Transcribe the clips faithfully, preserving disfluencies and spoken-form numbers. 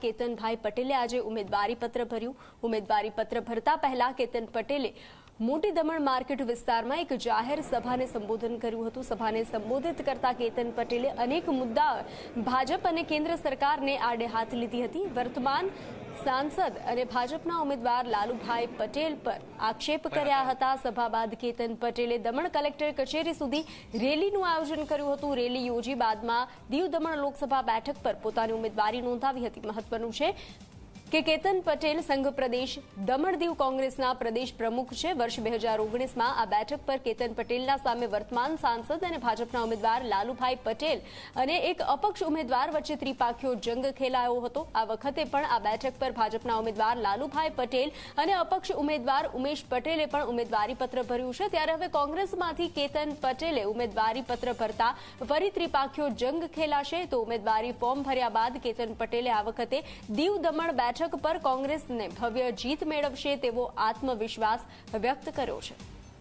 કેતનભાઈ પટેલે આજે ઉમેદવારી પત્ર ભર્યું। ઉમેદવારી પત્ર ભરતા પહેલા કેતન પટેલે મોટી દમણ માર્કેટ વિસ્તારમાં એક જાહેર સભાને સંબોધન કર્યું હતું। સભાને સંબોધિત કરતા કેતન પટેલે અનેક મુદ્દા ભાજપ અને કેન્દ્ર સરકારને આડે હાથ લીધી હતી। વર્તમાન सांसद અને ભાજપના ઉમેદવાર લાલુભાઈ પટેલ પર આક્ષેપ કર્યા હતા। સભા બાદ કેતન પટેલે દમણ કલેક્ટર કચેરી સુધી રેલીનું આયોજન કર્યું હતું। રેલી યોજી બાદમાં દીવ દમણ લોકસભા બેઠક પર પોતાની ઉમેદવારી નોંધાવી હતી। મહત્વનું છે કે કેતન પટેલ સંઘ પ્રદેશ દમણ દીવ કોંગ્રેસના પ્રદેશ પ્રમુખ છે। વર્ષ બે હજાર ઓગણીસમાં આ બેઠક પર કેતન પટેલના સામે વર્તમાન સાંસદ અને ભાજપના ઉમેદવાર લાલુભાઈ પટેલ અને એક અપક્ષ ઉમેદવાર વચ્ચે ત્રિપાખીયો જંગ ખેલાયો હતો। આ વખતે પણ આ બેઠક પર ભાજપના ઉમેદવાર લાલુભાઈ પટેલ અને અપક્ષ ઉમેદવાર ઉમેશ પટેલે પણ ઉમેદવારી પત્ર ભર્યું છે। ત્યારે હવે કોંગ્રેસમાંથી કેતન પટેલે ઉમેદવારી પત્ર ભરતા ફરી ત્રિપાખીયો જંગ ખેલાશે। તો ઉમેદવારી ફોર્મ ભર્યા બાદ કેતન પટેલે આ વખતે દીવ દમણ બેઠક પર કોંગ્રેસને ભવ્ય જીત મેળવશે તેવો આત્મવિશ્વાસ વ્યક્ત કર્યો છે।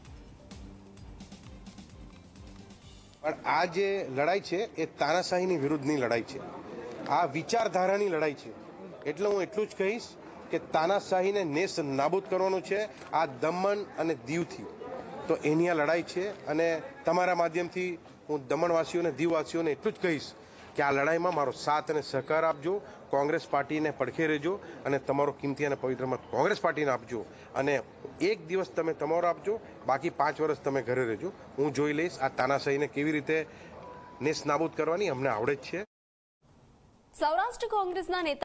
પણ આ જે લડાઈ છે એ તાનાશાહીની વિરુદ્ધની લડાઈ છે, આ વિચારધારાની લડાઈ છે। એટલે હું એટલું જ કહીશ કે તાનાશાહીને નેસ નાબૂદ કરવાનું છે આ દમણ અને દીવથી, તો એની આ લડાઈ છે। અને તમારા માધ્યમથી હું દમણવાસીઓને દીવવાસીઓને એટલું જ કહીશ કે આ લડાઈમાં મારો સાથ અને સહકાર આપજો, કોંગ્રેસ પાર્ટીને પડખે રહેજો અને તમારો કિંમતી અને પવિત્ર મત કોંગ્રેસ પાર્ટીને આપજો। અને એક દિવસ તમે તમારો આપજો, બાકી પાંચ વર્ષ તમે ઘરે રહેજો। હું જોઈ લઈશ આ તાનાશાહીને કેવી રીતે નેસ નાબૂદ કરવાની, અમને આવડે જ છે। સૌરાષ્ટ્ર કોંગ્રેસના નેતા